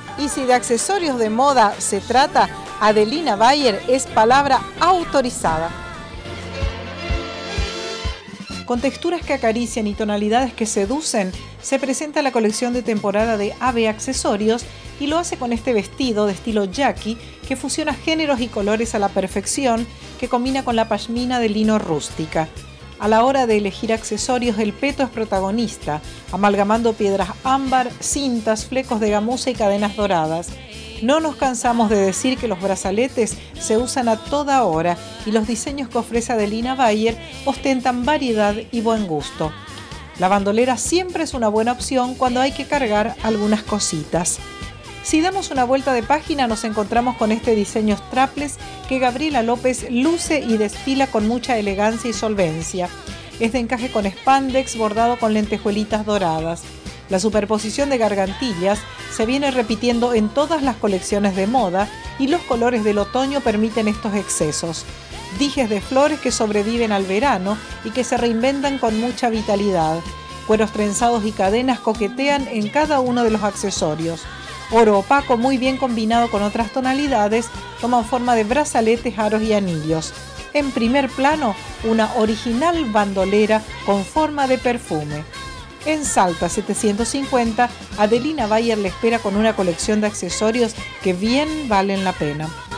Y si de accesorios de moda se trata, Adelina Bayer es palabra autorizada. Con texturas que acarician y tonalidades que seducen, se presenta la colección de temporada de AB Accesorios y lo hace con este vestido de estilo Jackie que fusiona géneros y colores a la perfección, que combina con la pashmina de lino rústica. A la hora de elegir accesorios, el peto es protagonista, amalgamando piedras ámbar, cintas, flecos de gamuza y cadenas doradas. No nos cansamos de decir que los brazaletes se usan a toda hora y los diseños que ofrece Adelina Bayer ostentan variedad y buen gusto. La bandolera siempre es una buena opción cuando hay que cargar algunas cositas. Si damos una vuelta de página nos encontramos con este diseño strapless que Gabriela López luce y desfila con mucha elegancia y solvencia. Es de encaje con spandex bordado con lentejuelitas doradas. La superposición de gargantillas se viene repitiendo en todas las colecciones de moda y los colores del otoño permiten estos excesos. Dijes de flores que sobreviven al verano y que se reinventan con mucha vitalidad. Cueros trenzados y cadenas coquetean en cada uno de los accesorios. Oro opaco muy bien combinado con otras tonalidades toman forma de brazaletes, aros y anillos. En primer plano, una original bandolera con forma de perfume. En Salta 750, Adelina Bayer le espera con una colección de accesorios que bien valen la pena.